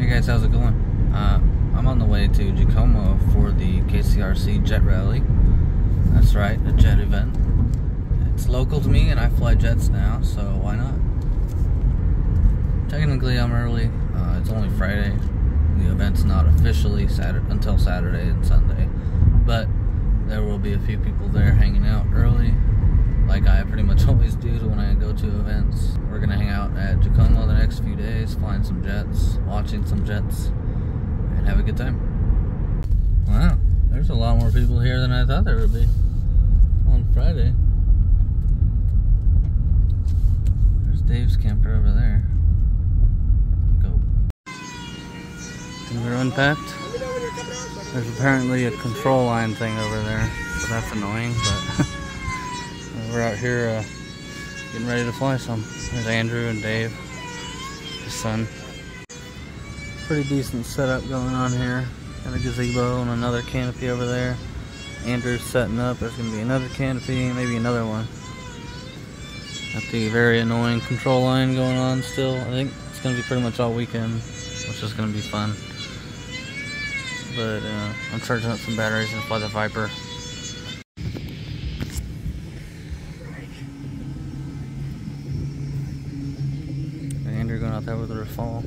Hey guys, how's it going? I'm on the way to Jacomo for the KCRC Jet Rally. That's right, a jet event. It's local to me and I fly jets now, so why not? Technically I'm early. It's only Friday. The event's not officially until Saturday and Sunday. But there will be a few people there hanging out early, like I pretty much always do when I go to events. We're gonna hang out at Jacomo the next few days, flying some jets, watching some jets, and have a good time. Wow, there's a lot more people here than I thought there would be on Friday. There's Dave's camper over there. Go. Things are unpacked. There's apparently a control line thing over there, so that's annoying, but we're out here getting ready to fly some. There's Andrew and Dave, his son. Pretty decent setup going on here. Got a gazebo and another canopy over there. Andrew's setting up. There's going to be another canopy, maybe another one. Got the very annoying control line going on still. I think it's going to be pretty much all weekend, which is going to be fun. But I'm charging up some batteries and fly the Viper. Andrew going out there with her fall.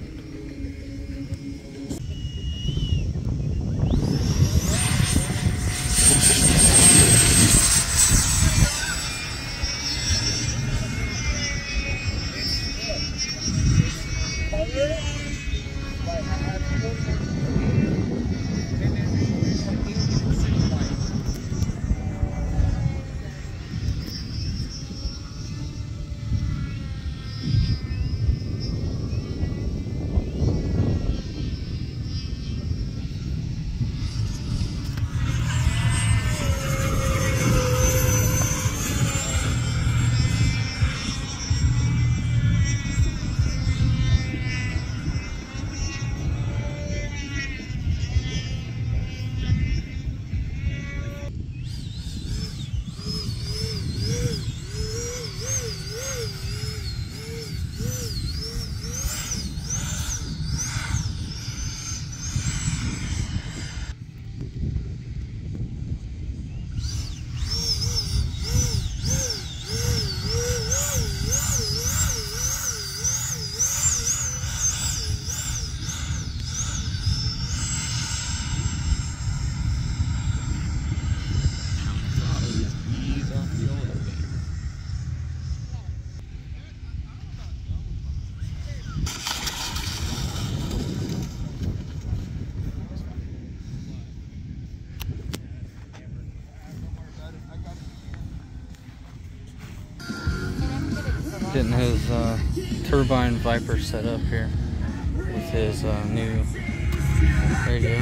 Getting his turbine Viper set up here with his new radio.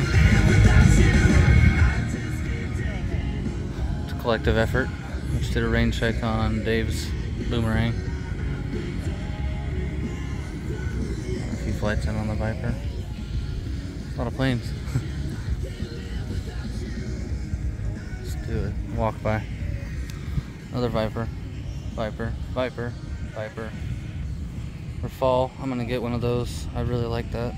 It's a collective effort. Just did a rain check on Dave's Boomerang. A few flights in on the Viper. A lot of planes. Let's do it. Walk by. Another Viper. Viper. Viper. Viper. For fall, I'm gonna get one of those. I really like that.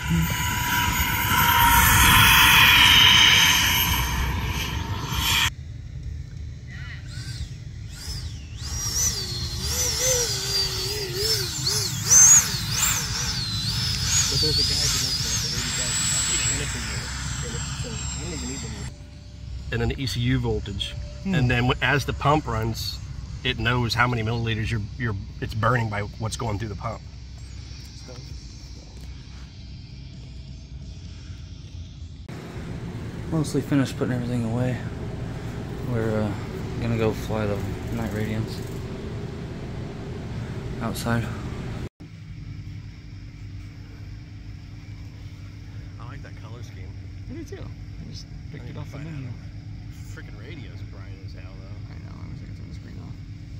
But there's a guy who knows that and an ECU voltage, and then as the pump runs, it knows how many milliliters it's burning by what's going through the pump. Mostly finished putting everything away. We're gonna go fly the night radiance outside. I like that color scheme. Me too. I just picked it off the menu. Freaking radio's bright as hell though. I know, I was gonna turn the screen off.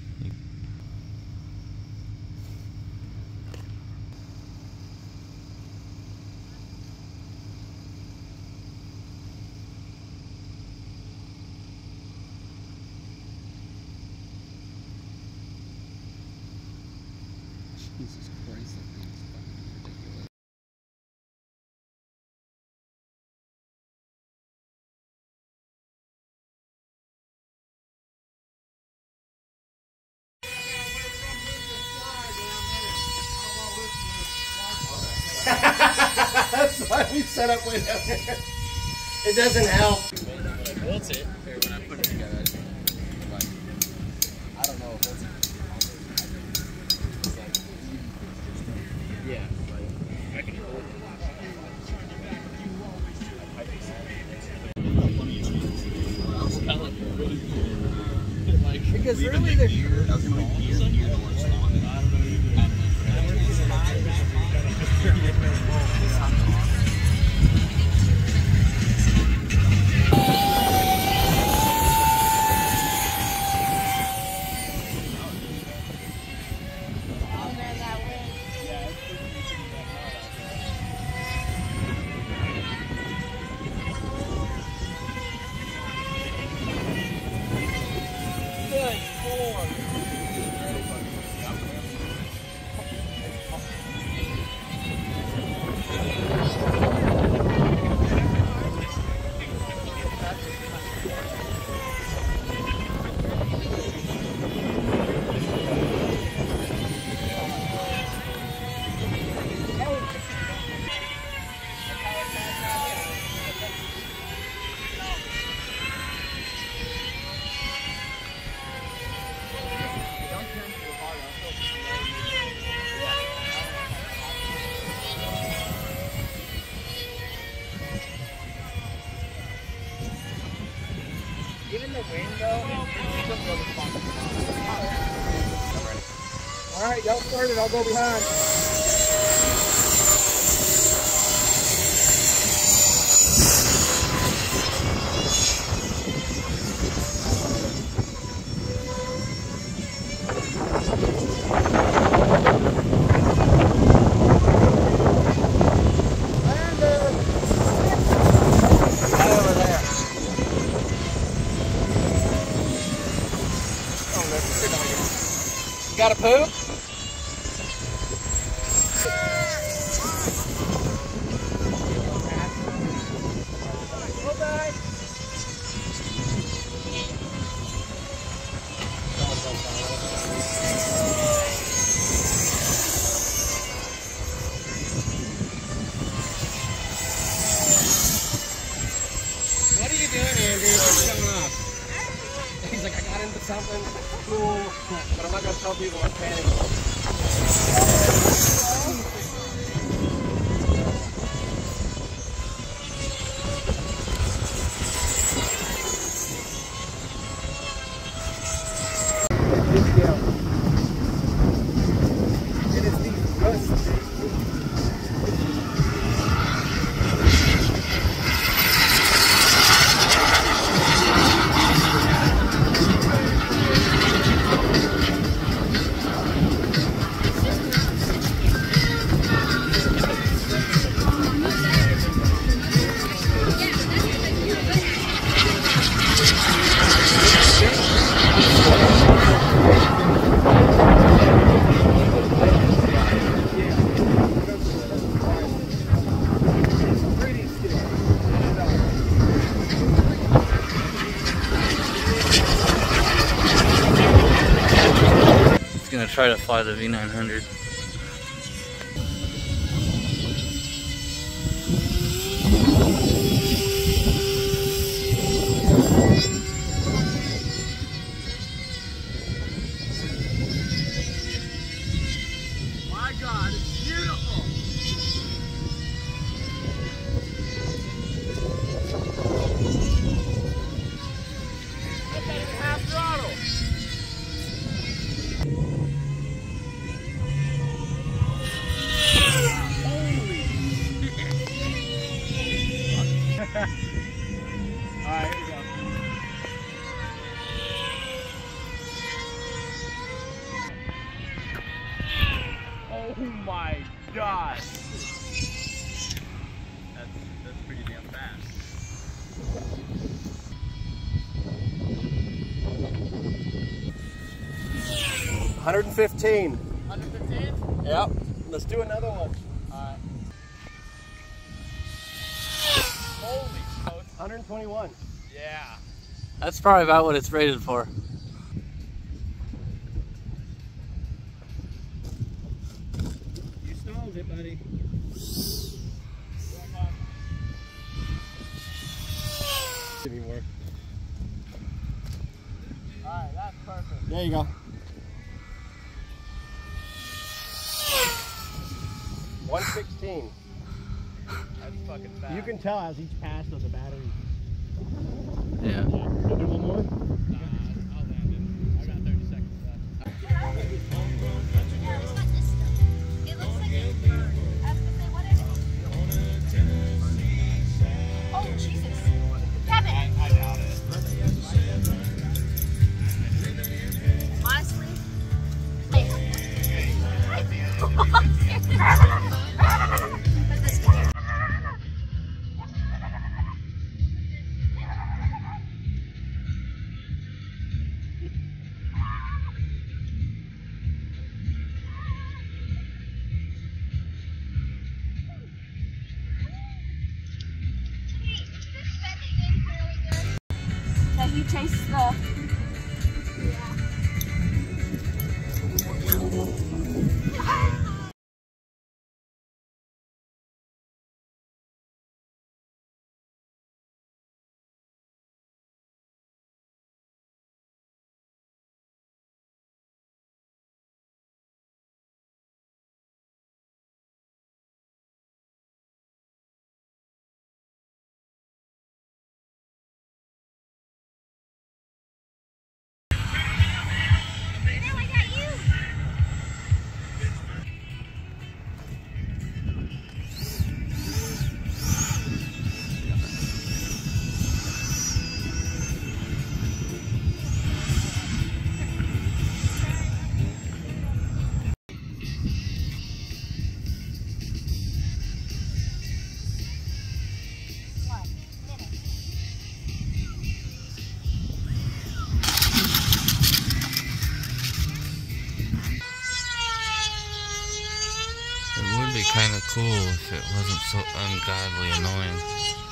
Jesus Christ, that thing's fucking ridiculous. That's why we set up way down there. It doesn't help. When I built it, or when I put it together, like, I don't know if it's like, yeah, like, I can hold it. Because really the gear doesn't like gear the one spawn. I don't know. Even the wind though, it's still really fun. Alright, don't start it, I'll go behind. Got a poop? What are you doing, Andrew? What's going on? He's like, I got into something cool, but I'm not going to tell people I'm panicking. It is the first. try to fly the V900. My God, it's beautiful. Look at it half throttle. Alright, here we go. Oh my God! That's pretty damn fast. 115. 115? Yep. Let's do another one. Alright. Holy smokes. 121. Yeah. That's probably about what it's rated for. You stalled it, buddy. Anymore. Alright, that's perfect. There you go. 116. That's fucking fast. You can tell as each pass of the battery. Yeah. We'll do one more. I'll land it. I got 30 seconds left. It looks like it's burned. I was gonna say, what is it? Oh, Jesus. Kevin! I doubt it. Honestly? Have you chased the... It would be kind of cool if it wasn't so ungodly annoying.